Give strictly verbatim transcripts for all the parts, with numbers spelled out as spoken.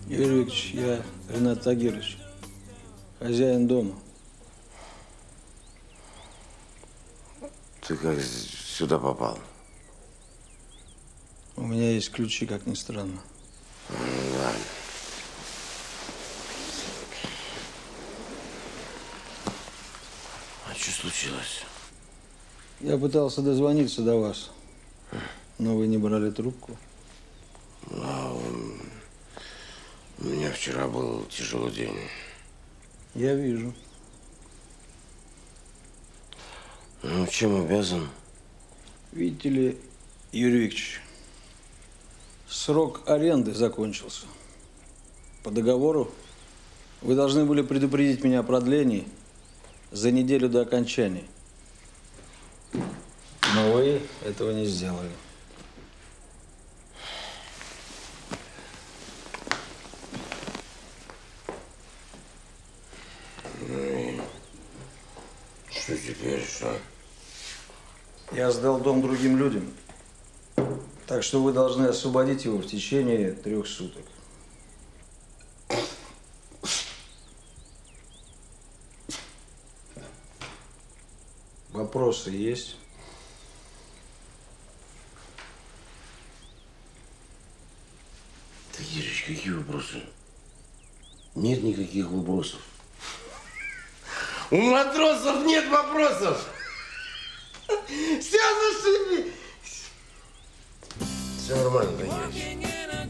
Юрий Викторович, я Ренат Тагирович, хозяин дома. Ты как сюда попал? У меня есть ключи, как ни странно. Ладно. А что случилось? Я пытался дозвониться до вас, но вы не брали трубку. А, у меня вчера был тяжелый день. Я вижу. Ну, чем обязан? Видите ли, Юрий Викторович, срок аренды закончился. По договору вы должны были предупредить меня о продлении за неделю до окончания. Но вы этого не сделали. Ну и что теперь, что? Я сдал дом другим людям, так что вы должны освободить его в течение трех суток. Вопросы есть? Тагирович, какие вопросы? Нет никаких вопросов. У матросов нет вопросов. Все зашибись. Все нормально, Тагирович.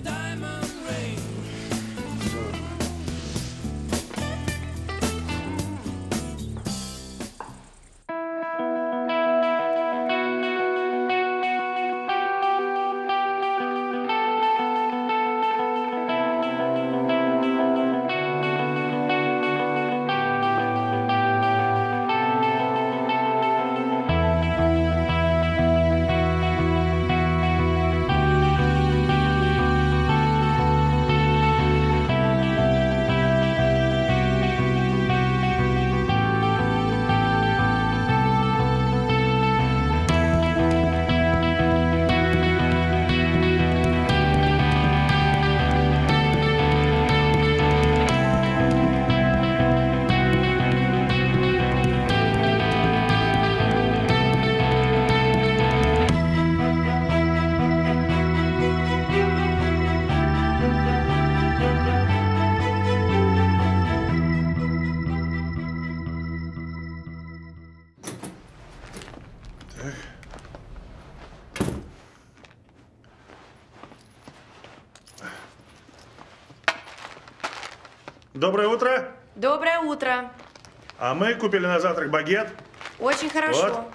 Доброе утро. Доброе утро. А мы купили на завтрак багет. Очень хорошо. Вот.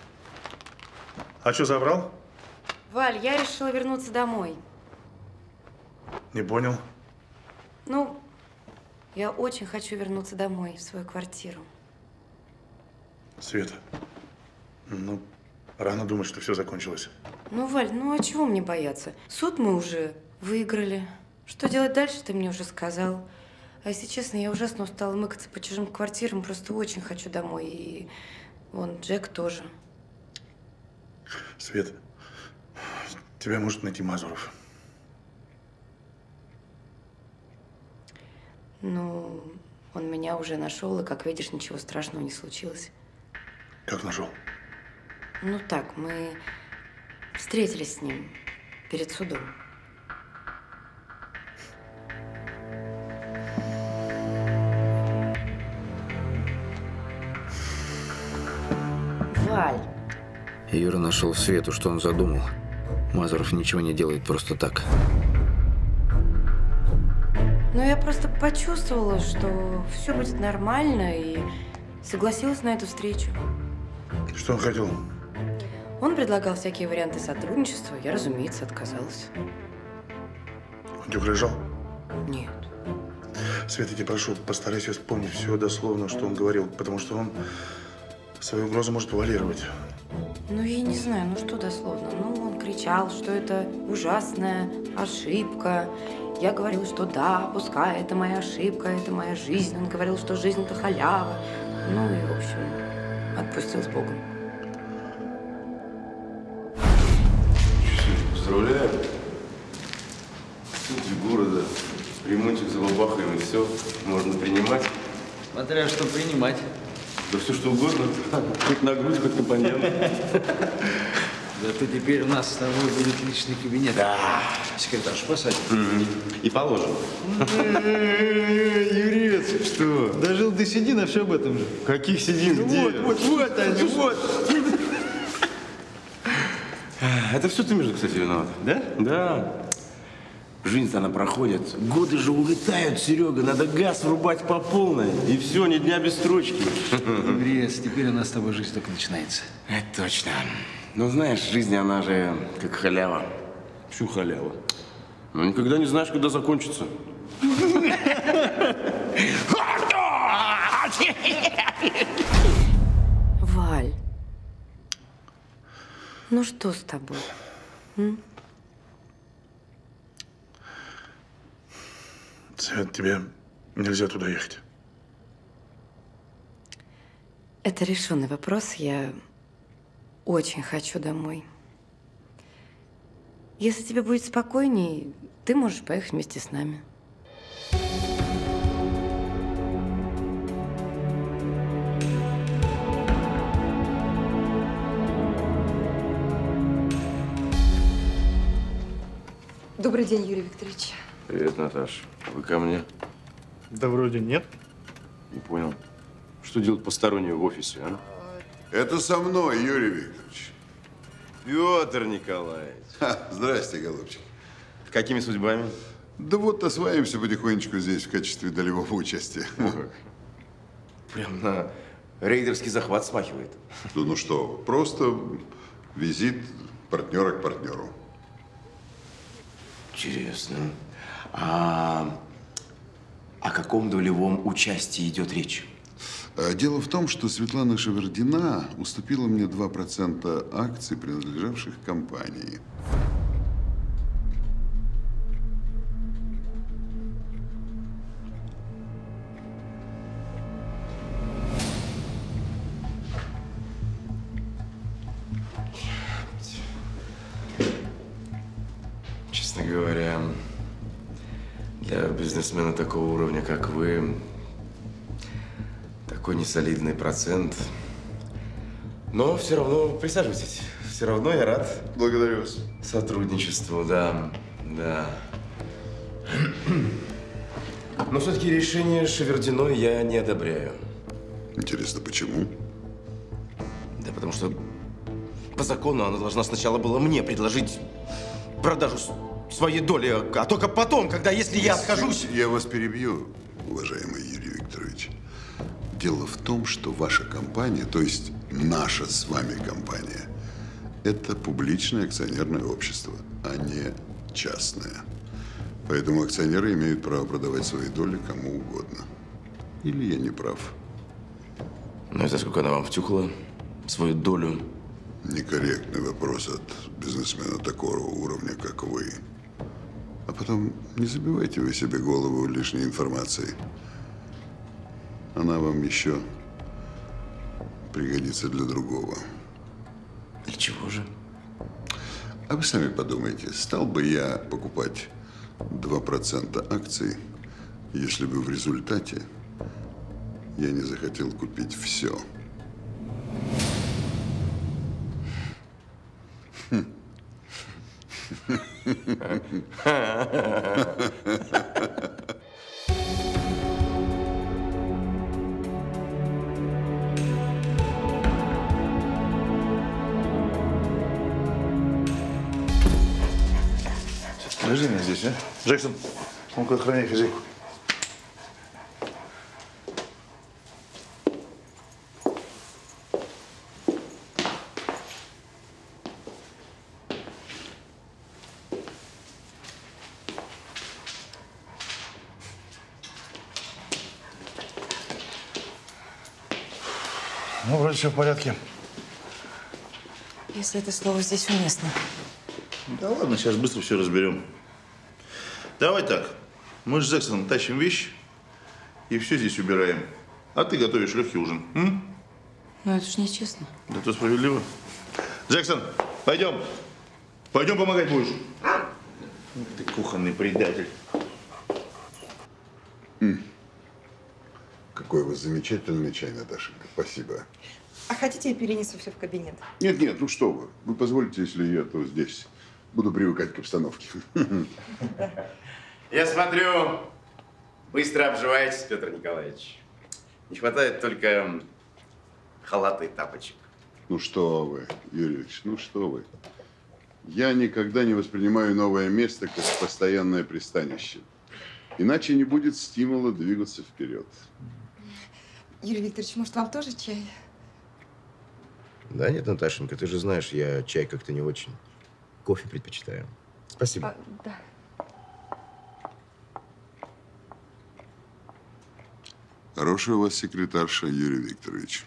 А что забрал? Валь, я решила вернуться домой. Не понял. Ну, я очень хочу вернуться домой, в свою квартиру. Света, ну, рано думать, что все закончилось. Ну, Валь, ну а чего мне бояться? Суд мы уже выиграли. Что делать дальше, ты мне уже сказал. А если честно, я ужасно устала мыкаться по чужим квартирам, просто очень хочу домой. И вон, Джек тоже. Свет, тебя может найти Мазуров. Ну, он меня уже нашел, и, как видишь, ничего страшного не случилось. Как нашел? Ну так, мы встретились с ним перед судом. Валь. Юра нашел Свету, что он задумал. Мазуров ничего не делает просто так. Ну, я просто почувствовала, что все будет нормально, и согласилась на эту встречу. Что он хотел? Он предлагал всякие варианты сотрудничества, я, разумеется, отказалась. Он тебе угрожал? Нет. Света, я тебя прошу, постарайся вспомнить все дословно, что он говорил, потому что он свою угрозу может эвалировать. Ну, я не знаю, ну что дословно. Ну, он кричал, что это ужасная ошибка. Я говорила, что да, пускай, это моя ошибка, это моя жизнь. Он говорил, что жизнь – это халява. Ну и, в общем, отпустил с Богом. Поздравляю. Сути города Ремонтик забабахаем, и все. Можно принимать. Смотря что принимать. Да все что угодно. Хоть на грудь, хоть на понятно. Зато теперь у нас с тобой будет личный кабинет. Да. Секретаршу посадим. И положим. Юрец, что? Дожил до седин, а все об этом же. Каких сидим? Где? Вот, вот, вот они, вот. Это все ты, между, кстати, виноват. Да? Да. Жизнь-то она проходит. Годы же улетают, Серега. Надо газ врубать по полной. И все, ни дня без строчки. Юрец, теперь у нас с тобой жизнь только начинается. Это точно. Ну, знаешь, жизнь, она же как халява. Всю халява. Но никогда не знаешь, когда закончится. Валь, ну что с тобой? М? Свет, тебе нельзя туда ехать. Это решенный вопрос. Я очень хочу домой. Если тебе будет спокойней, ты можешь поехать вместе с нами. Добрый день, Юрий Викторович. Привет, Наташ. Вы ко мне? Да вроде нет. Не понял. Что делать постороннего в офисе, а? Это со мной, Юрий Викторович. Петр Николаевич. Ха, здрасте, голубчик. Какими судьбами? Да вот осваиваемся потихонечку здесь в качестве долевого участия. Прям на рейдерский захват смахивает. Да ну что, вы, просто визит партнера к партнеру. Интересно. А о каком долевом участии идет речь? А дело в том, что Светлана Шевердина уступила мне два процента акций, принадлежавших компании. Честно говоря, для бизнесмена такого уровня, как вы, такой несолидный процент. Но все равно присаживайтесь. Все равно я рад Благодарю вас. сотрудничеству, да, да. Но все-таки решение Шевердиной я не одобряю. Интересно, почему? Да потому что по закону она должна сначала была мне предложить продажу своей доли, а только потом, когда, если я откажусь… Я вас перебью, уважаемый Юрий Викторович. Дело в том, что ваша компания, то есть наша с вами компания, это публичное акционерное общество, а не частное. Поэтому акционеры имеют право продавать свои доли кому угодно. Или я не прав? Ну и за сколько она вам втюхала свою долю? Некорректный вопрос от бизнесмена такого уровня, как вы. А потом не забивайте вы себе голову лишней информацией. Она вам еще пригодится для другого. Для чего же? А вы сами подумайте, стал бы я покупать два процента акций, если бы в результате я не захотел купить все? Подожди меня здесь, а? Джексон, ну-ка охраняй хозяйку. Ну, вроде все в порядке. Если это слово здесь уместно. Да ладно, сейчас быстро все разберем. Давай так. Мы с Джексоном тащим вещи и все здесь убираем. А ты готовишь легкий ужин. М? Но это ж нечестно. Да то справедливо. Джексон, пойдем. Пойдем помогать будешь. Ты кухонный предатель. М. Какой вы замечательный чай, Наташенька. Спасибо. А хотите, я перенесу все в кабинет? Нет, нет, ну что вы. Вы позволите, если я то здесь буду привыкать к обстановке. Я смотрю, быстро обживаетесь, Петр Николаевич. Не хватает только халата и тапочек. Ну что вы, Юрий Ильич, ну что вы. Я никогда не воспринимаю новое место как постоянное пристанище. Иначе не будет стимула двигаться вперед. Юрий Викторович, может, вам тоже чай? Да нет, Наташенька, ты же знаешь, я чай как-то не очень. Кофе предпочитаю. Спасибо. А, да. Хорошая у вас секретарша, Юрий Викторович.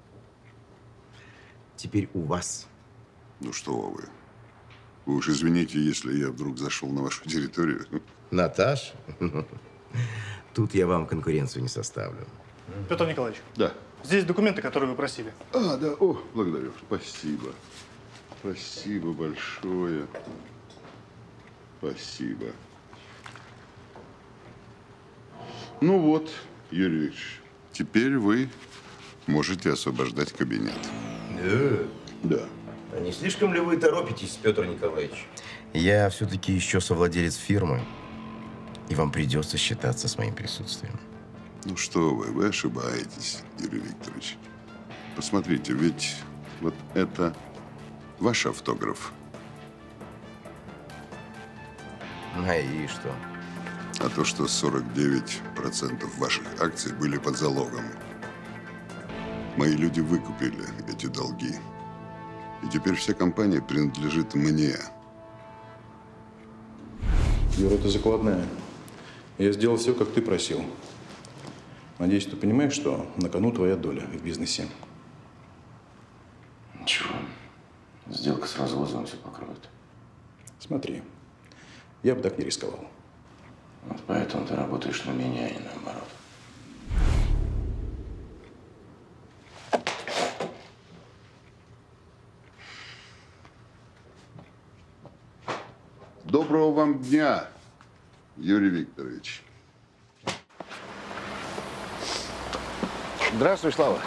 Теперь у вас. Ну что вы. Вы уж извините, если я вдруг зашел на вашу территорию. Наташ, тут я вам конкуренцию не составлю. Петр Николаевич. Да. Здесь документы, которые вы просили. А, да. О, благодарю. Спасибо. Спасибо большое. Спасибо. Ну вот, Юрий Викторович, теперь вы можете освобождать кабинет. Да? Да. А не слишком ли вы торопитесь, Петр Николаевич? Я все-таки еще совладелец фирмы, и вам придется считаться с моим присутствием. Ну что вы, вы ошибаетесь, Юрий Викторович. Посмотрите, ведь вот это ваш автограф. А и что? А то, что сорок девять процентов ваших акций были под залогом. Мои люди выкупили эти долги. И теперь вся компания принадлежит мне. Юра, это закладная. Я сделал все, как ты просил. Надеюсь, ты понимаешь, что на кону твоя доля в бизнесе. Ничего. Сделка с развозом все покроет. Смотри, я бы так не рисковал. Вот поэтому ты работаешь на меня, а не наоборот. Доброго вам дня, Юрий Викторович. Здравствуй, Слава.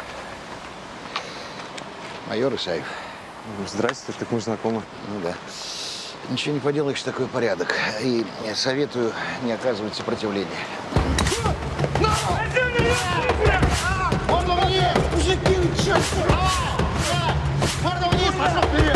Майор Исаев. Здрасте, так мы же знакомы. Ну да. Ничего не поделаешь, такой порядок. И советую не оказывать сопротивления. Можно вниз! Мужики, вы чё? Можно вниз, пошел вперед!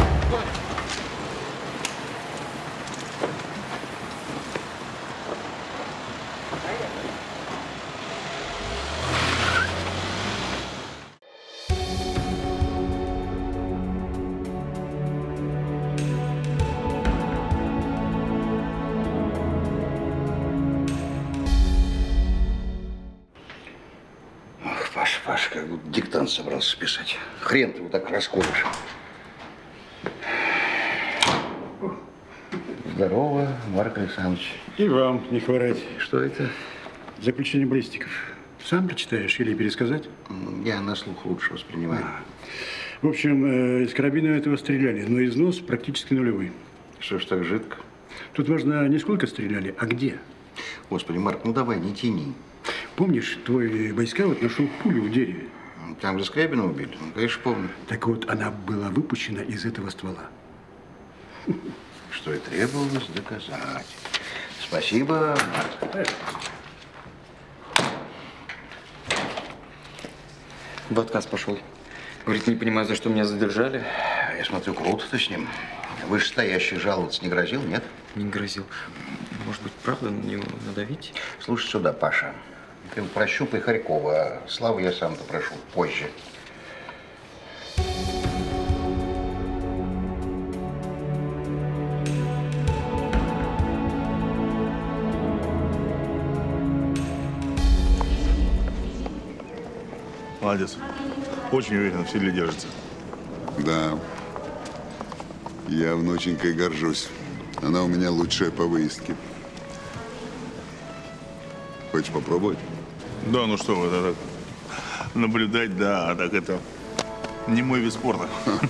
Паша, Паша, как будто диктант собрался писать. Хрен ты его так расколешь. Здорово, Марк Александрович. И вам не хворать. Что это? Заключение баллистиков. Сам прочитаешь или пересказать? Я на слух лучше воспринимаю. А. В общем, э, из карабина этого стреляли, но износ практически нулевой. Что ж так жидко? Тут важно не сколько стреляли, а где. Господи, Марк, ну давай, не тяни. Помнишь, твой бойскаут нашел пулю в дереве? Там, где Скрябина убили? Ну, конечно, помню. Так вот, она была выпущена из этого ствола. Что и требовалось доказать. Спасибо, Марк. В отказ пошел. Говорит, не понимаю, за что меня задержали. Я смотрю, круто ты с ним. Вышестоящий жаловаться не грозил, нет? Не грозил. Может быть, правда на него надавить? Слушай сюда, Паша. Ты прощупай Харькова, а Славу я сам допрошу позже. Молодец. Очень уверенно в седле держится. Да. Я внученькой горжусь. Она у меня лучшая по выездке. Хочешь попробовать? Да, ну что вы, это так. Наблюдать, да, а так это не мой вид спорта.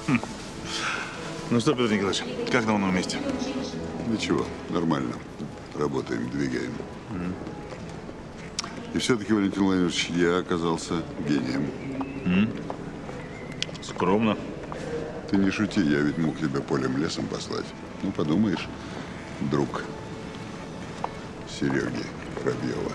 Ну что, Петр Николаевич, как на новом месте? Ничего, нормально. Работаем, двигаем. И все-таки, Валентин Владимирович, я оказался гением. М? Скромно. Ты не шути, я ведь мог тебя полем-лесом послать. Ну, подумаешь, друг Сереги Воробьева.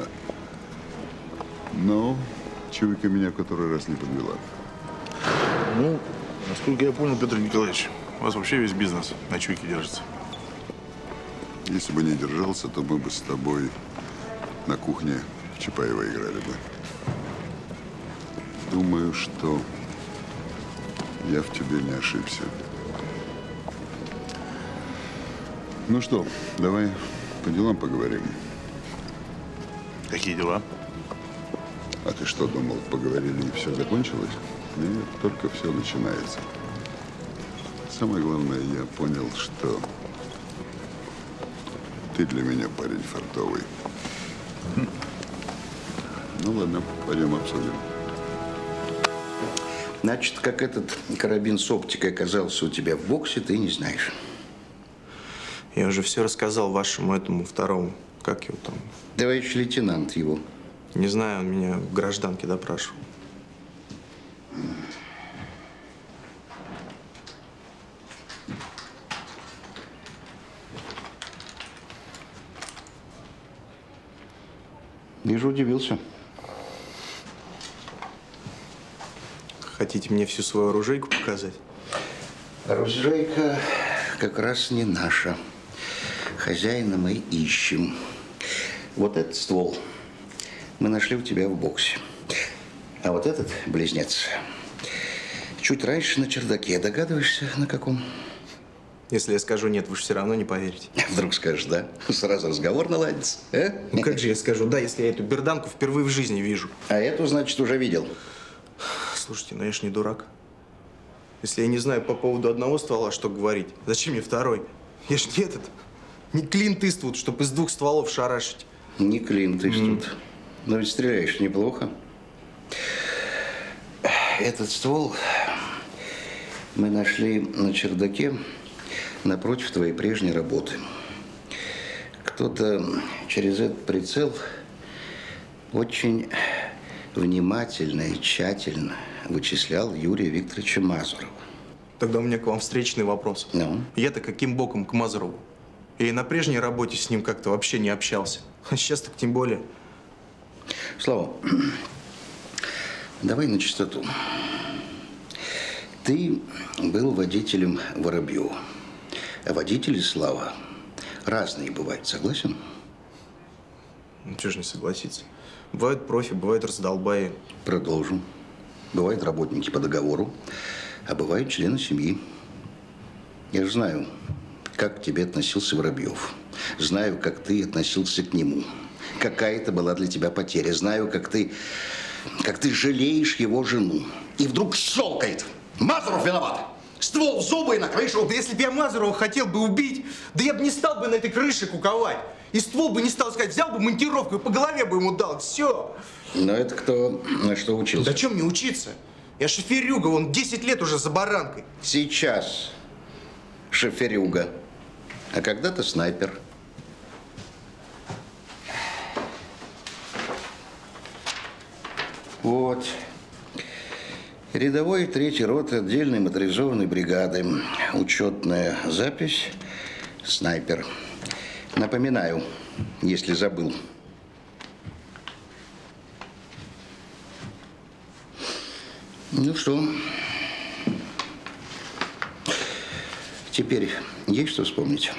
Но чуйка меня в который раз не подвела. Ну, насколько я понял, Петр Николаевич, у вас вообще весь бизнес на чуйке держится. Если бы не держался, то мы бы с тобой на кухне в Чапаева играли бы. Думаю, что я в тебе не ошибся. Ну что, давай по делам поговорим. Какие дела? А ты что, думал, поговорили и все закончилось? Нет, только все начинается. Самое главное, я понял, что ты для меня парень фартовый. Ну ладно, пойдем обсудим. Значит, как этот карабин с оптикой оказался у тебя в боксе, ты не знаешь. Я уже все рассказал вашему этому второму. Как его там? Товарищ лейтенант его. Не знаю, он меня в гражданке допрашивал. Вижу, удивился. Хотите мне всю свою оружейку показать? Оружейка как раз не наша. Хозяина мы ищем. Вот этот ствол мы нашли у тебя в боксе. А вот этот близнец чуть раньше на чердаке. Догадываешься, на каком? Если я скажу нет, вы же все равно не поверите. Вдруг скажешь да? Сразу разговор наладится. А? Ну как же я скажу да, если я эту берданку впервые в жизни вижу? А эту, значит, уже видел. Слушайте, ну я ж не дурак. Если я не знаю по поводу одного ствола, что говорить, зачем мне второй? Я ж не этот, не Клинт Иствуд, чтобы из двух стволов шарашить. Не Клинт Иствуд. Mm. Но ведь стреляешь неплохо. Этот ствол мы нашли на чердаке напротив твоей прежней работы. Кто-то через этот прицел очень внимательно и тщательно вычислял Юрия Викторовича Мазурова. Тогда у меня к вам встречный вопрос. Ну? Я-то каким боком к Мазурову? Я и на прежней работе с ним как-то вообще не общался. А сейчас так тем более. Слава, давай на чистоту. Ты был водителем Воробьева. А водители, Слава, разные бывают. Согласен? Ну, чего ж не согласиться. Бывают профи, бывают раздолбаи. Продолжим. Бывают работники по договору, а бывают члены семьи. Я же знаю, как к тебе относился Воробьев. Знаю, как ты относился к нему. Какая это была для тебя потеря. Знаю, как ты, как ты жалеешь его жену. И вдруг щелкает. Мазуров виноват. Ствол в зубы и на крышу. Да если бы я Мазурова хотел бы убить, да я бы не стал бы на этой крыше куковать. И ствол бы не стал искать. Взял бы монтировку и по голове бы ему дал. Все. Но это кто на что учился? Да чем мне учиться? Я шоферюга, он десять лет уже за баранкой. Сейчас шоферюга. А когда-то снайпер. Вот. Рядовой третьей роты отдельной моторизованной бригады. Учетная запись. Снайпер. Напоминаю, если забыл. Ну что? Теперь есть что вспомнить?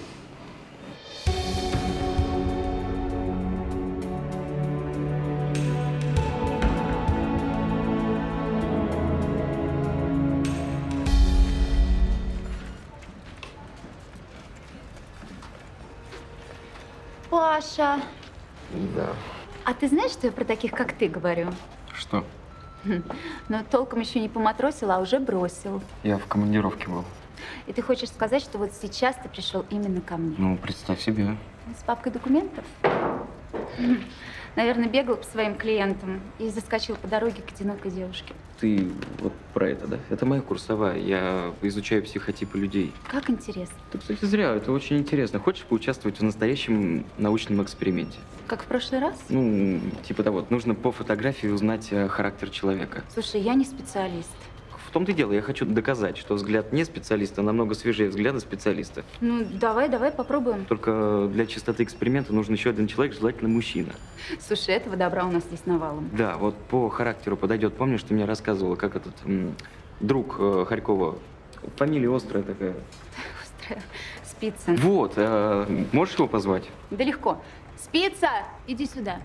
Паша, Да. а ты знаешь, что я про таких, как ты, говорю? Что? Но толком еще не поматросил, а уже бросил. Я в командировке был. И ты хочешь сказать, что вот сейчас ты пришел именно ко мне? Ну, представь себе. С папкой документов? Наверное, бегал по своим клиентам и заскочил по дороге к одинокой девушке. Ты вот про это, да? Это моя курсовая. Я изучаю психотипы людей. Как интересно. Ты, кстати, зря. Это очень интересно. Хочешь поучаствовать в настоящем научном эксперименте? Как в прошлый раз? Ну, типа того, нужно по фотографии узнать э, характер человека. Слушай, я не специалист. В том-то и дело, я хочу доказать, что взгляд не специалиста намного свежее взгляда специалиста. Ну, давай, давай попробуем. Только для чистоты эксперимента нужен еще один человек, желательно мужчина. Слушай, этого добра у нас здесь навалом. Да, вот по характеру подойдет. Помнишь, ты мне рассказывала, как этот м, друг э, Харькова, фамилия острая такая. Острая. Спица. Вот, э, можешь его позвать? Да легко. Спица, иди сюда.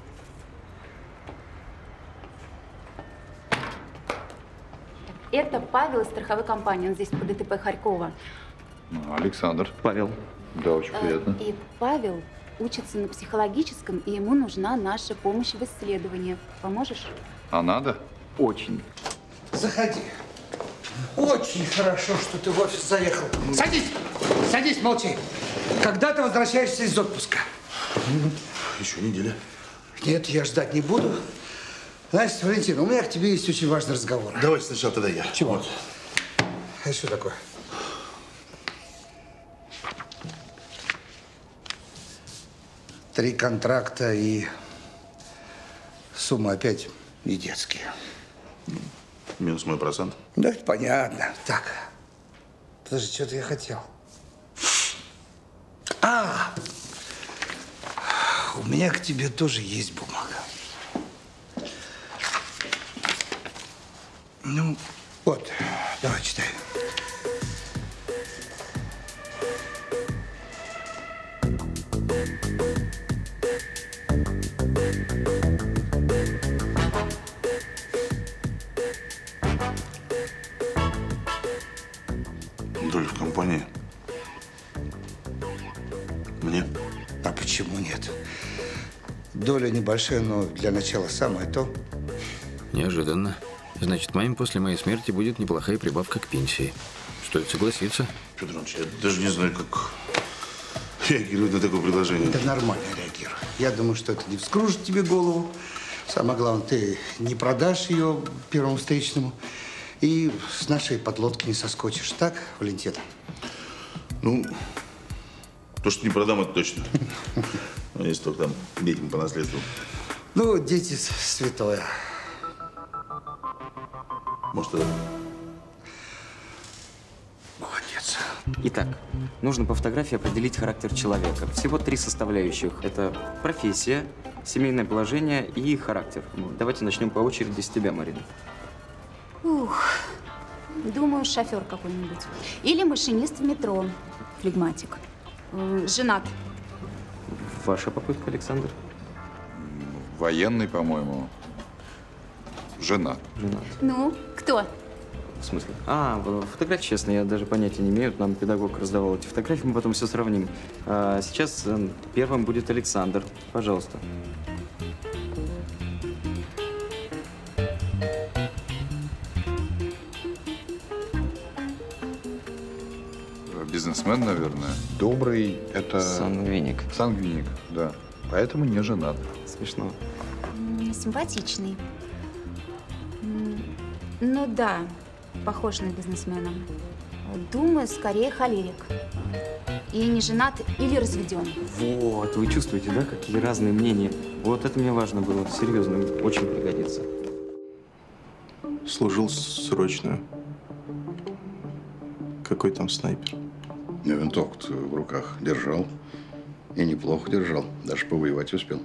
Это Павел из страховой компании, он здесь по ДТП Харькова. Александр. Павел. Да, очень приятно. И Павел учится на психологическом, и ему нужна наша помощь в исследовании. Поможешь? А надо? Очень. Заходи. Очень хорошо, что ты в офис заехал. Садись! Садись, молчи. Когда ты возвращаешься из отпуска? Еще неделя. Нет, я ждать не буду. Значит, Валентин, у меня к тебе есть очень важный разговор. Давай сначала тогда я. Чего? Вот. А что такое? Три контракта и сумма опять не детские. Минус мой процент. Да, это понятно. Так, подожди, что-то я хотел. А, у меня к тебе тоже есть бумага. Ну, вот, давай, читай. Доля в компании. Мне? А почему нет? Доля небольшая, но для начала самое то. Неожиданно. Значит, маме после моей смерти будет неплохая прибавка к пенсии. Стоит согласиться. Петр Иванович, я даже не знаю, как реагировать на такое предложение. Да нормально реагирую. Я думаю, что это не вскружит тебе голову. Самое главное, ты не продашь ее первому встречному. И с нашей подлодки не соскочишь. Так, Валентин? Ну, то, что не продам, это точно. Ну, если только там детям по наследству. Ну, дети святое. Может, это... Молодец. Итак, нужно по фотографии определить характер человека. Всего три составляющих. Это профессия, семейное положение и характер. Давайте начнем по очереди с тебя, Марина. Ух, думаю, шофер какой-нибудь. Или машинист в метро. Флегматик. М, Женат. Ваша попытка, Александр? Военный, по-моему. Жена. Женат. Ну, кто? В смысле? А, фотографии, честно, я даже понятия не имею. Нам педагог раздавал эти фотографии, мы потом все сравним. А сейчас э, первым будет Александр. Пожалуйста. Бизнесмен, наверное. Добрый – это… Сангвиник. Сангвиник, да. Поэтому не женат. Смешно. М, Симпатичный. М, Ну да, похож на бизнесмена. Думаю, скорее холерик. И не женат или разведен. Вот, вы чувствуете, да, какие разные мнения? Вот это мне важно было. Серьезно, очень пригодится. Служил срочную. Какой там снайпер? Я винтовку в руках держал. И неплохо держал. Даже повоевать успел.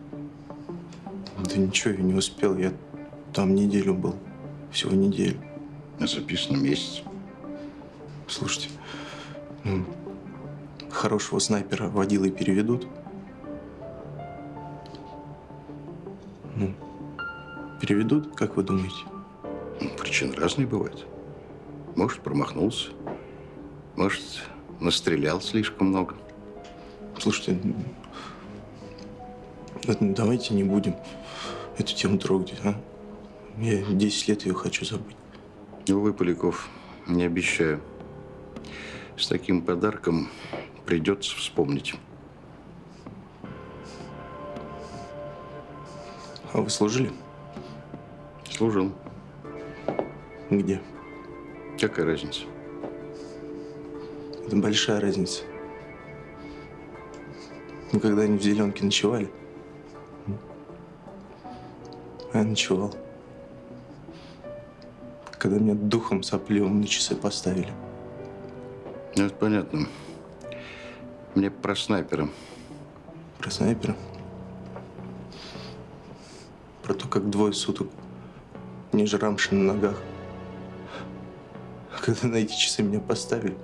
Да ничего, я не успел. Я там неделю был. Всего неделю. А записано месяц. Слушайте, ну, хорошего снайпера водилы переведут. Ну, переведут, как вы думаете? Ну, причины разные бывают. Может, промахнулся. Может, настрелял слишком много. Слушайте, ну, давайте не будем эту тему трогать, а? Я десять лет ее хочу забыть. Увы, Поляков, не обещаю. С таким подарком придется вспомнить. А вы служили? Служил. Где? Какая разница? Это большая разница. Вы когда-нибудь в зеленке ночевали? Я ночевал. Когда меня духом сопливым на часы поставили. Ну, это понятно. Мне про снайпера. Про снайпера? Про то, как двое суток ниже рамши на ногах. А когда на эти часы меня поставили,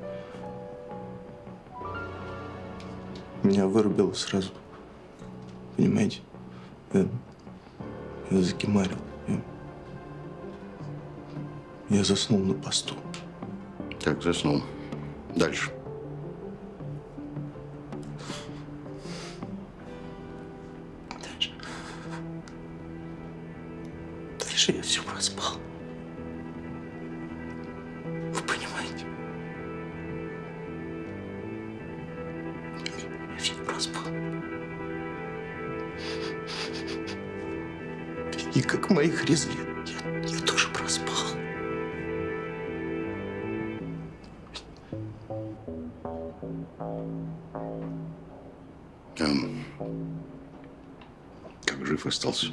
меня вырубило сразу. Понимаете? Я, я закимарил. Я, я заснул на посту. Так, заснул. Дальше. Дальше. Дальше я все проспал. Вы понимаете? Я все проспал. И как моих резли, я, я тоже проспал. Эм, как жив остался?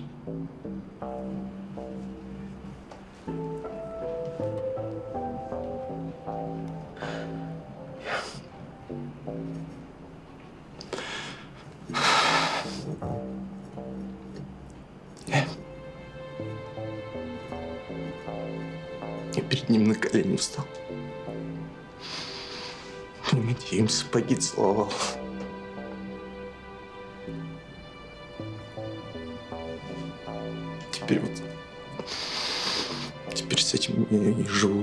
Я перед ним на колени встал. Понимаете, я им сапоги целовал. Теперь вот... Теперь с этим я и живу.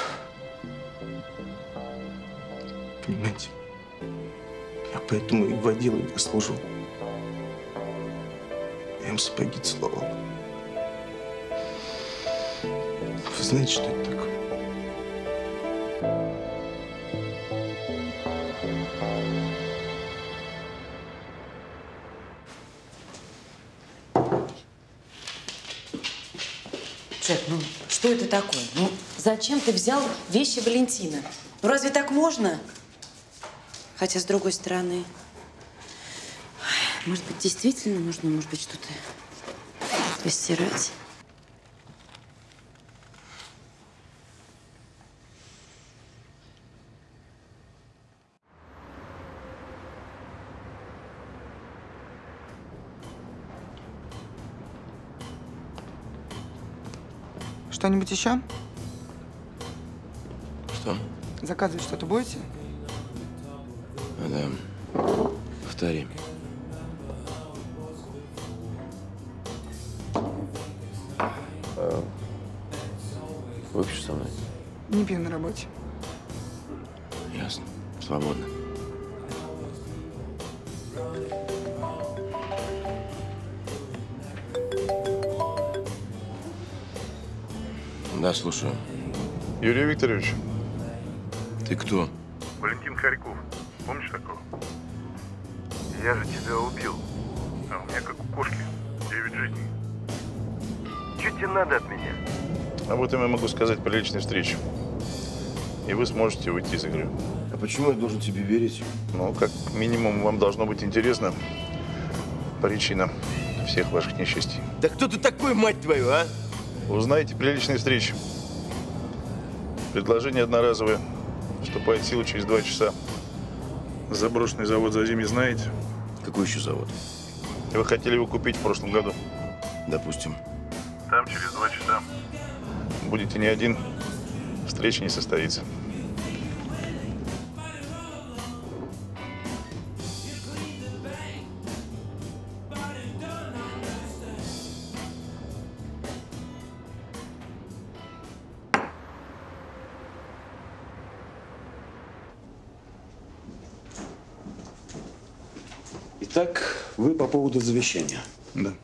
Понимаете? Я поэтому и водил, и служил. Я им сапоги целовал. Вы знаете, что это такое? Джек, ну что это такое? Ну зачем ты взял вещи Валентина? Ну разве так можно? Хотя, с другой стороны, может быть, действительно нужно, может быть, что-то постирать. Что-нибудь еще? Что? Заказывать что-то будете? А, да. Повтори. А, выпьешь со мной? Не пью на работе. Ясно. Свободно. Да, слушаю. Юрий Викторович. Ты кто? Валентин Харьков. Помнишь такого? Я же тебя убил. А у меня как у кошки. Девять жизней. Что тебе надо от меня? Об этом я могу сказать при личной встрече. И вы сможете выйти из игры. А почему я должен тебе верить? Ну, как минимум, вам должно быть интересно причина всех ваших несчастий. Да кто ты такой, мать твою, а? Узнаете при личной встрече. Предложение одноразовое. Вступает в силу через два часа. Заброшенный завод «Зазимье» знаете? Какой еще завод? Вы хотели его купить в прошлом году. Допустим. Там через два часа. Будете не один, встреча не состоится. Итак, вы по поводу завещания. Да.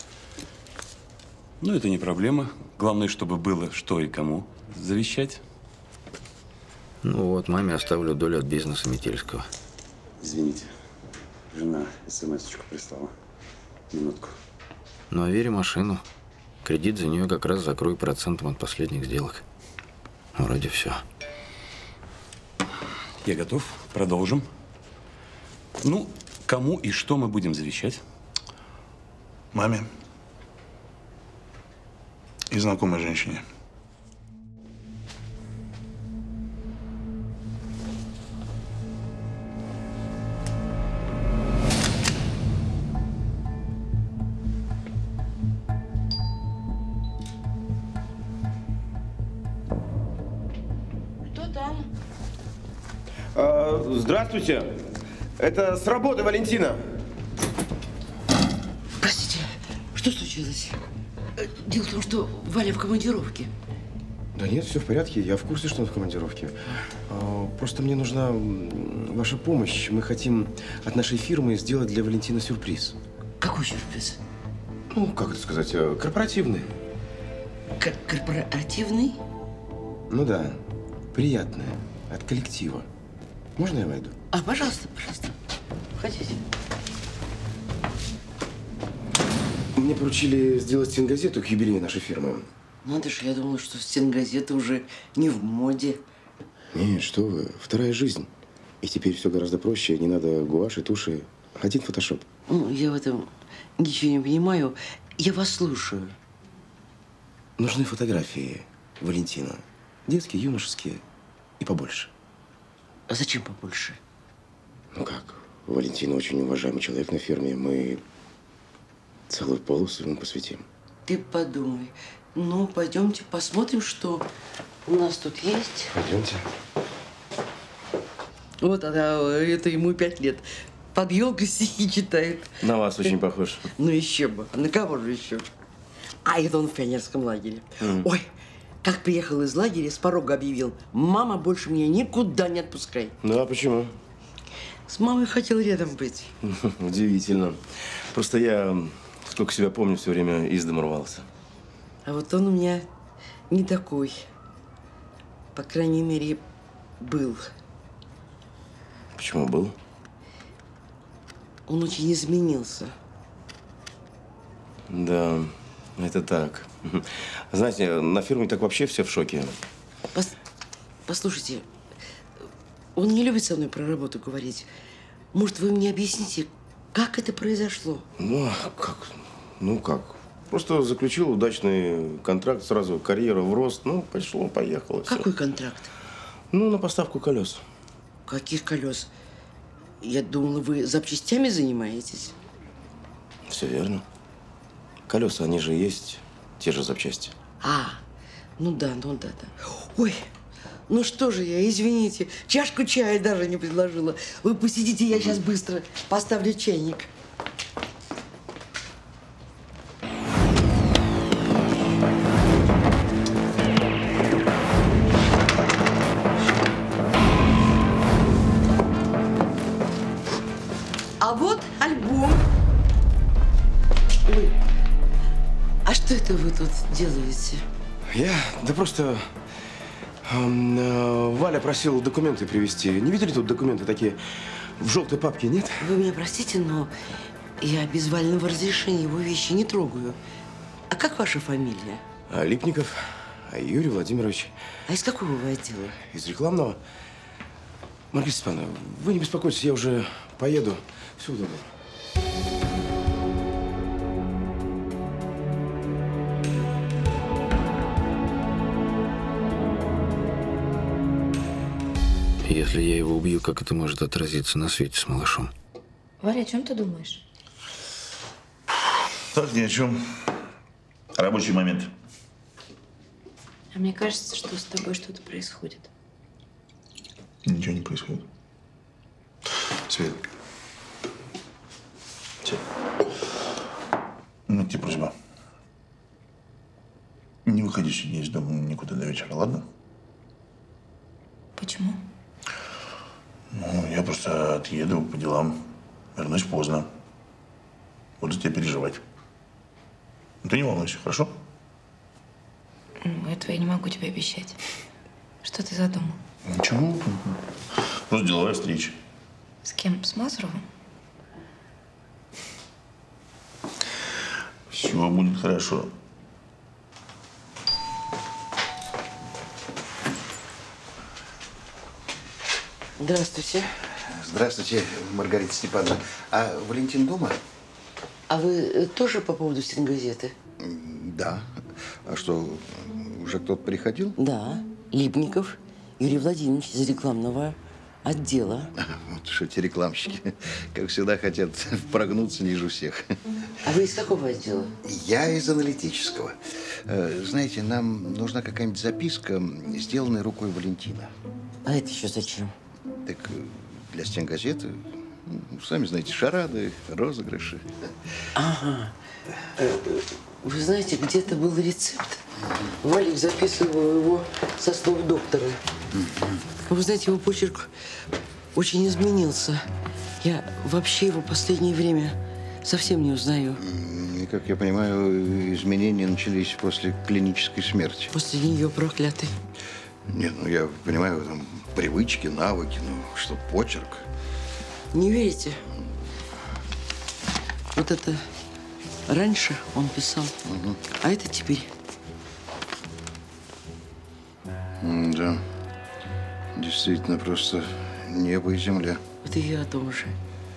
Ну, это не проблема. Главное, чтобы было что и кому завещать. Ну вот, маме оставлю долю от бизнеса Метельского. Извините, жена смс-очку прислала. Минутку. Ну, а Вере машину. Кредит за нее как раз закрою процентом от последних сделок. Вроде все. Я готов. Продолжим. Ну, кому и что мы будем завещать? Маме. и знакомой женщине. Кто там? А, здравствуйте. Это с работы, Валентина. Простите, что случилось? Дело в том, что Валя в командировке. Да нет, все в порядке. Я в курсе, что он в командировке. А, просто мне нужна ваша помощь. Мы хотим от нашей фирмы сделать для Валентины сюрприз. Какой сюрприз? Ну, как это сказать, корпоративный. К корпоративный? Ну да, приятное, от коллектива. Можно я войду? А, пожалуйста, пожалуйста. Входите. Мне поручили сделать стенгазету к юбилею нашей фирмы. Надо же, я думала, что стенгазеты уже не в моде. Нет, что вы, вторая жизнь. И теперь все гораздо проще. Не надо гуаши, туши, один фотошоп. Ну, я в этом ничего не понимаю. Я вас слушаю. Нужны фотографии, Валентина. Детские, юношеские и побольше. А зачем побольше? Ну как, Валентина очень уважаемый человек на фирме. Мы целую полосу ему посвятим. Ты подумай. Ну, пойдемте посмотрим, что у нас тут есть. Пойдемте. Вот она, это ему пять лет. Под елкой стихи читает. На вас очень похож. Ну еще бы. На кого же еще? А это он в пионерском лагере. Mm. Ой, как приехал из лагеря, с порога объявил: мама, больше меня никуда не отпускай. Ну а почему? С мамой хотел рядом быть. Удивительно. Просто я, сколько себя помню, все время из дому рвался. А вот он у меня не такой. По крайней мере, был. Почему был? Он очень изменился. Да, это так. Знаете, на фирме так вообще все в шоке. Пос Послушайте, он не любит со мной про работу говорить. Может, вы мне объясните, как это произошло? Ну, как? Ну, как? Просто заключил удачный контракт, сразу карьера в рост. Ну, пошло, поехало. Какой все. контракт? Ну, на поставку колес. Каких колес? Я думала, вы запчастями занимаетесь. Все верно. Колеса, они же есть, те же запчасти. А, ну да, ну да, да. Ой, ну что же я, извините, чашку чая даже не предложила. Вы посидите, я сейчас быстро поставлю чайник. А вот альбом. Ой, а что это вы тут делаете? Я? Да просто э, э, Валя просила документы привезти. Не видели тут документы такие в желтой папке, нет? Вы меня простите, но я без Вального разрешения его вещи не трогаю. А как ваша фамилия? А, Липников а Юрий Владимирович. А из какого вы отдела? Из рекламного. Маргарита Степановна, вы не беспокойтесь, я уже поеду. Всего доброго. Если я его убью, как это может отразиться на Свете с малышом? Валя, о чем ты думаешь? Так, ни о чем. Рабочий момент. А мне кажется, что с тобой что-то происходит. Ничего не происходит. Свет. Свет. Ну, тебе просьба. Не выходи сегодня из дома никуда до вечера, ладно? Почему? Ну, я просто отъеду по делам. Вернусь поздно. Буду за тебя переживать. Ну, ты не волнуйся, хорошо? Ну, этого я не могу тебе обещать. Что ты задумал? Ничего. Просто деловая встреча. С кем? С Мазуровым? Все будет хорошо. Здравствуйте. Здравствуйте, Маргарита Степановна. А Валентин дома? А вы тоже по поводу стенгазеты? Да. А что, уже кто-то приходил? Да, Липников Юрий Владимирович из рекламного отдела. Вот что эти рекламщики, как всегда, хотят прогнуться ниже всех. А вы из какого отдела? Я из аналитического. Знаете, нам нужна какая-нибудь записка, сделанная рукой Валентина. А это еще зачем? Так для стенгазеты, сами знаете, шарады, розыгрыши. Ага. Вы знаете, где-то был рецепт. Валик записывал его со слов доктора. Вы знаете, его почерк очень изменился. Я вообще его в последнее время совсем не узнаю. И, как я понимаю, изменения начались после клинической смерти. После нее проклятый. Нет, ну я понимаю, там привычки, навыки, ну что, почерк. Не верите? Вот это раньше он писал, угу. А это теперь. М да. Действительно, просто небо и земля. Это я о том же.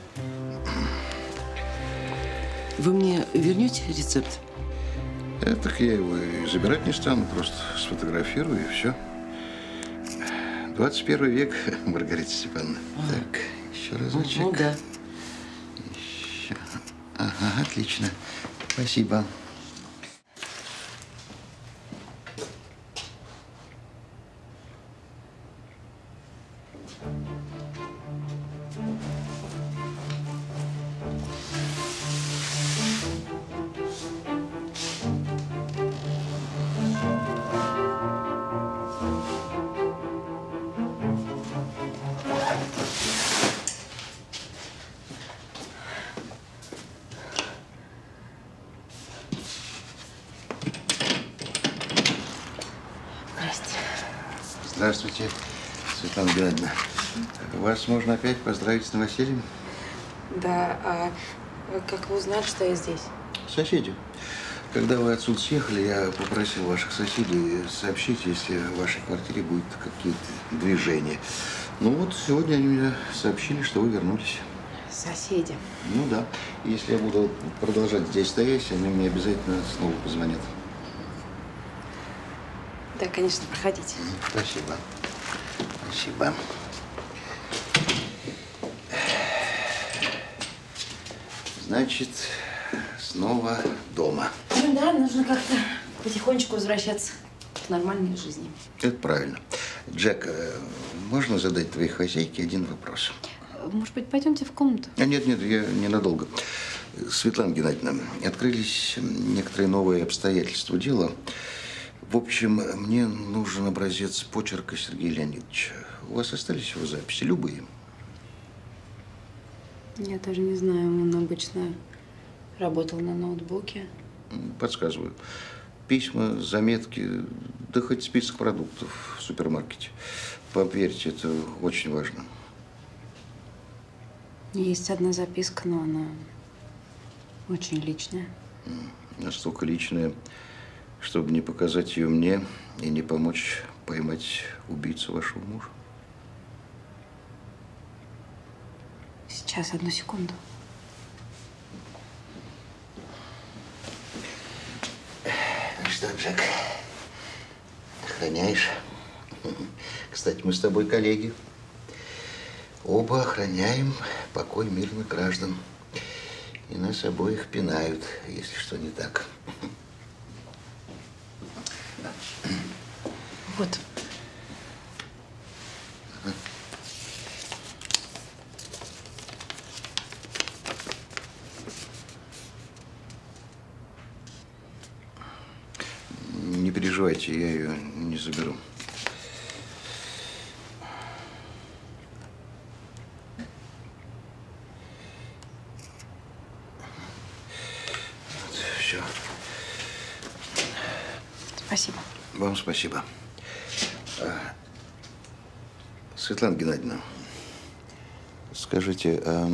Вы мне вернете рецепт? Да, так я его и забирать не стану, просто сфотографирую и все. двадцать первый век, Маргарита Степановна. А. Так, еще разочек. Ну да. Еще. Ага, отлично. Спасибо. Здравствуйте, Светлана Геннадьевна. Вас можно опять поздравить с новосельем? Да, а как вы узнали, что я здесь? Соседи. Когда вы отсюда съехали, я попросил ваших соседей сообщить, если в вашей квартире будут какие-то движения. Ну вот, сегодня они мне сообщили, что вы вернулись. Соседи? Ну да. Если я буду продолжать здесь стоять, они мне обязательно снова позвонят. Да, конечно, проходите. Спасибо. Спасибо. Значит, снова дома. Ну да, нужно как-то потихонечку возвращаться к нормальной жизни. Это правильно. Джек, можно задать твоей хозяйке один вопрос? Может быть, пойдемте в комнату? Нет, нет, я ненадолго. Светлана Геннадьевна, открылись некоторые новые обстоятельства дела. В общем, мне нужен образец почерка Сергея Леонидовича. У вас остались его записи? Любые? Я даже не знаю. Он обычно работал на ноутбуке. Подсказываю. Письма, заметки, да хоть список продуктов в супермаркете. Поверьте, это очень важно. Есть одна записка, но она очень личная. Настолько личная, чтобы не показать ее мне и не помочь поймать убийцу вашего мужа. Сейчас, одну секунду. Ну что, Джек, охраняешь? Кстати, мы с тобой коллеги. Оба охраняем покой мирных граждан. И нас обоих пинают, если что не так. Вот. Не переживайте, я ее не заберу. Вот, все. Спасибо. Вам спасибо. Светлана Геннадьевна, скажите, а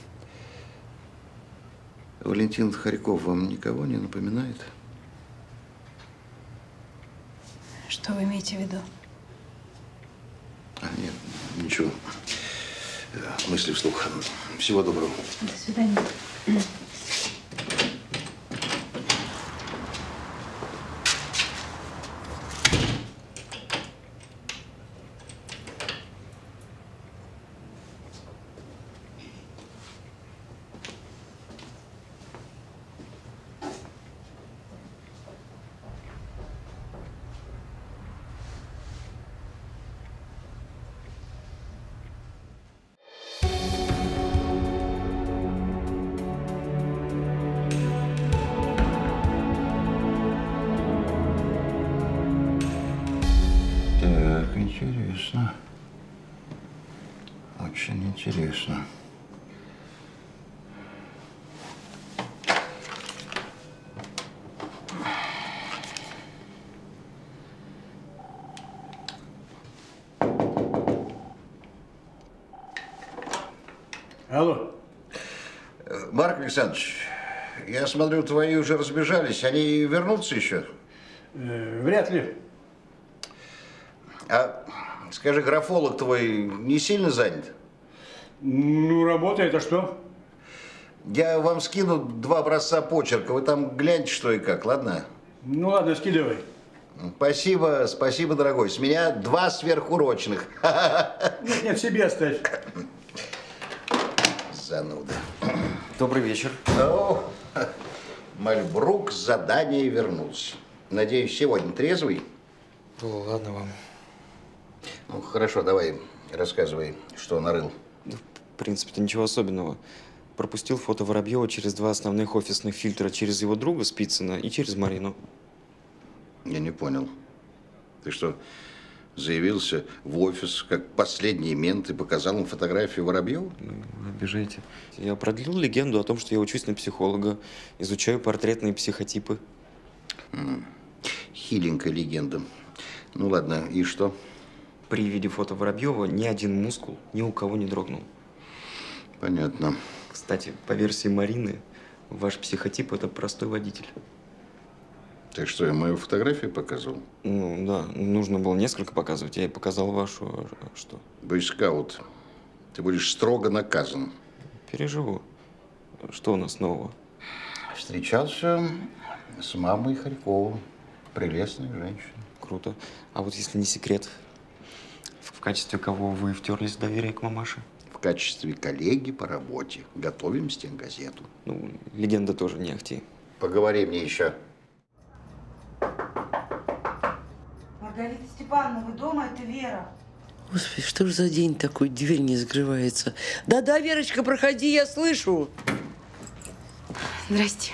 Валентин Харьков вам никого не напоминает? Что вы имеете в виду? А, нет, ничего. Мысли вслух. Всего доброго. До свидания. Интересно. Очень интересно. Алло. Марк Александрович, я смотрю, твои уже разбежались. Они вернутся еще? Э, вряд ли. А скажи, графолог твой не сильно занят? Ну, работает, а что? Я вам скину два образца почерка. Вы там гляньте, что и как, ладно? Ну, ладно, скидывай. Спасибо, спасибо, дорогой. С меня два сверхурочных. Нет, нет, себе оставь. Зануда. Добрый вечер. О, Мальбрук с задания вернулся. Надеюсь, сегодня трезвый? Ну, ладно вам. Ну, хорошо, давай, рассказывай, что нарыл. В принципе-то ничего особенного. Пропустил фото Воробьева через два основных офисных фильтра. Через его друга Спицына и через Марину. Я не понял. Ты что, заявился в офис, как последний мент, и показал им фотографию Воробьева? Вы обижаете. Я продлил легенду о том, что я учусь на психолога, изучаю портретные психотипы. М-м. Хиленькая легенда. Ну ладно, и что? При виде фото Воробьева ни один мускул ни у кого не дрогнул. Понятно. Кстати, по версии Марины, ваш психотип – это простой водитель. Ты что, я мою фотографию показывал? Ну, да. Нужно было несколько показывать. Я и показал вашу. А что? Бойскаут, ты будешь строго наказан. Переживу. Что у нас нового? Встречался с мамой Харькова. Прелестная женщина. Круто. А вот если не секрет, в качестве кого вы втерлись в доверие к мамаше? В качестве коллеги по работе. Готовим стенгазету. Ну, легенда тоже не ахти. Поговори мне еще. Маргарита Степановна, вы дома? Это Вера. Господи, что ж за день такой, дверь не закрывается. Да-да, Верочка, проходи, я слышу. Здрасте.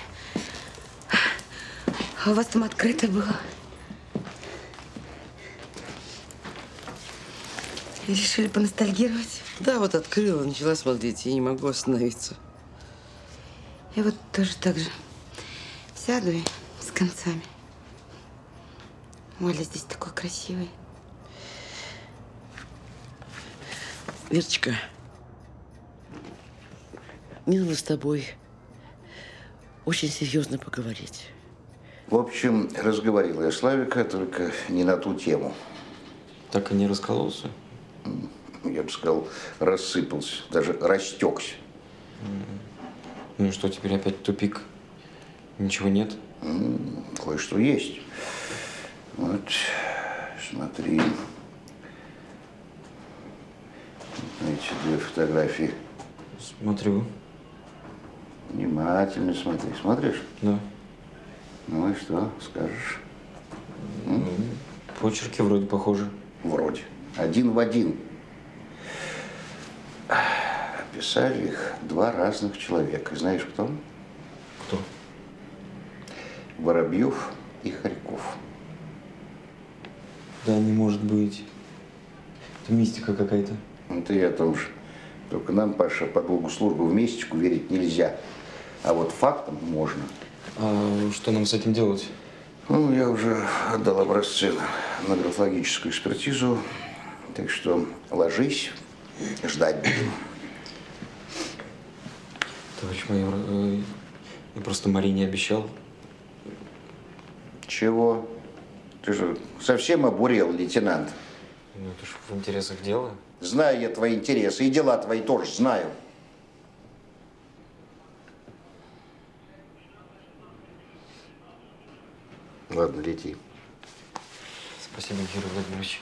А у вас там открыто было? Решили поностальгировать? Да, вот открыла, начала смотреть, я не могу остановиться. Я вот тоже так же сяду и с концами. Оля здесь такой красивый. Верочка, мне надо с тобой очень серьезно поговорить. В общем, разговорил я Славика, только не на ту тему. Так и не раскололся? Я бы сказал, рассыпался, даже растекся. Ну и что, теперь опять тупик? Ничего нет? Кое-что есть. Вот, смотри. Эти две фотографии. Смотрю. Внимательно смотри. Смотришь? Да. Ну и что скажешь? Ну, почерки вроде похожи. Вроде. Один в один. Писали их два разных человека. Знаешь, кто? Кто? Воробьев и Харьков. Да, не может быть. Это мистика какая-то. Это я о том же. Только нам, Паша, по долгу службы в мистику верить нельзя. А вот фактам можно. А что нам с этим делать? Ну, я уже отдал образцы на графологическую экспертизу. Так что ложись, ждать будем. Товарищ майор, э, я просто Марине обещал. Чего? Ты же совсем обурел, лейтенант? Ну, это же в интересах дела. Знаю я твои интересы, и дела твои тоже знаю. Ладно, лети. Спасибо, Юрий Владимирович.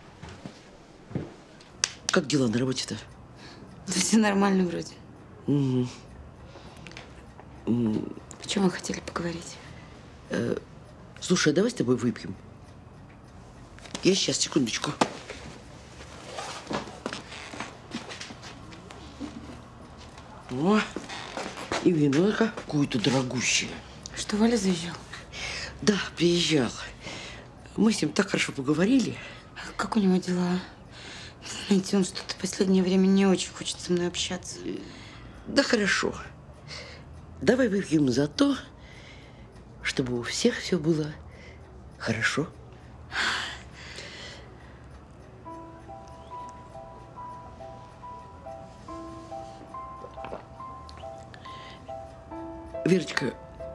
Как дела на работе-то? Да все нормально вроде. Угу. О чем вы хотели поговорить? Э, слушай, а давай с тобой выпьем. Я сейчас, секундочку. О, и вино какое-то дорогущее. Что, Валя заезжал? Да, приезжал. Мы с ним так хорошо поговорили. Как у него дела? Знаете, он что-то в последнее время не очень хочет со мной общаться. Да хорошо. Давай выпьем за то, чтобы у всех все было хорошо. Верочка,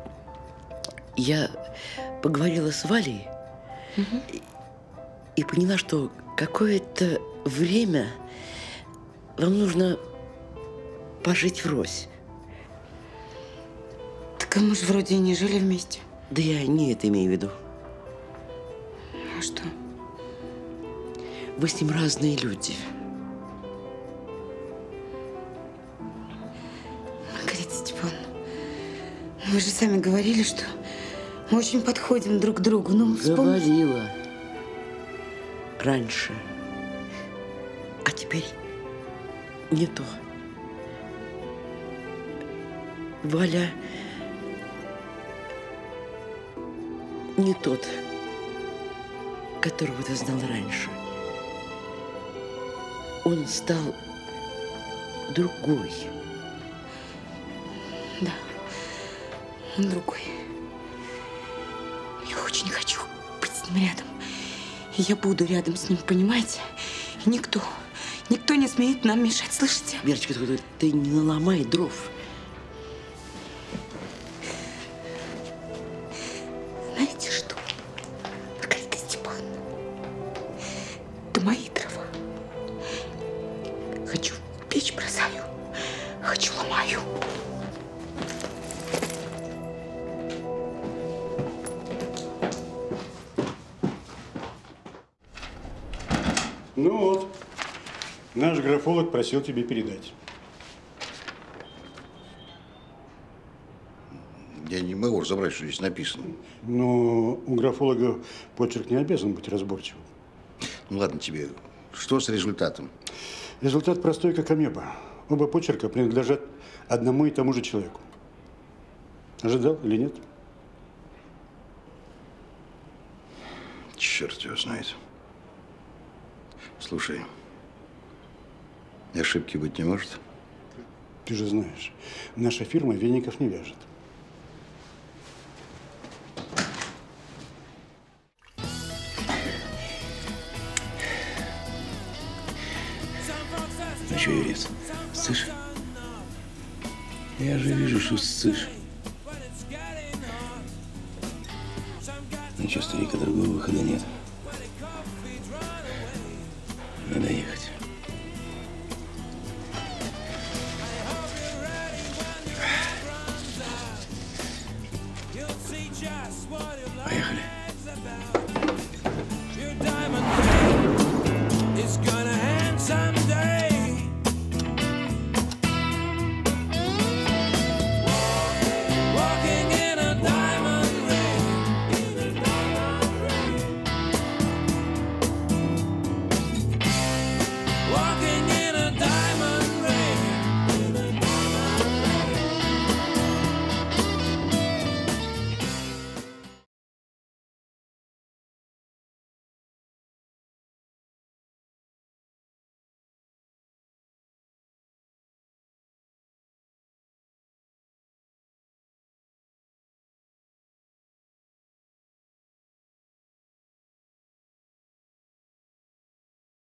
я поговорила с Валей угу. и, и поняла, что какое-то время вам нужно пожить врозь. Так мы же вроде и не жили вместе. Да я не это имею в виду. А что? Вы с ним разные люди. Маргарита Степановна, вы же сами говорили, что мы очень подходим друг к другу. Ну, вспомните. Говорила. Раньше. А теперь не то. Валя не тот, которого ты знал раньше. Он стал другой. Да, он другой. Я очень хочу быть с ним рядом. И я буду рядом с ним, понимаете? И никто, никто не смеет нам мешать, слышите? Верочка, ты, ты не наломай дров. Знаете что, Маргарита Степановна? Это мои дрова. Хочу в печь бросаю, хочу ломаю. Ну вот, наш графолог просил тебе передать. Я не могу разобрать, что здесь написано. Но у графолога почерк не обязан быть разборчивым. Ну ладно тебе. Что с результатом? Результат простой, как амеба. Оба почерка принадлежат одному и тому же человеку. Ожидал или нет? Черт его знает. Слушай, ошибки быть не может? Ты же знаешь, наша фирма веников не вяжет. Ну что, Юрец, ссышь? Я же вижу, что ссышь. Ну что, старика, другого выхода нет. Надо ехать. Поехали.